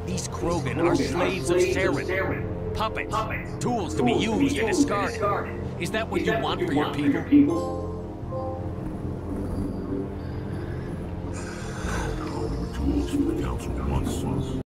These Krogan are slaves of Saren. Puppets. Tools to be used and discarded. Is that what you want for your people? Tools for the Council once.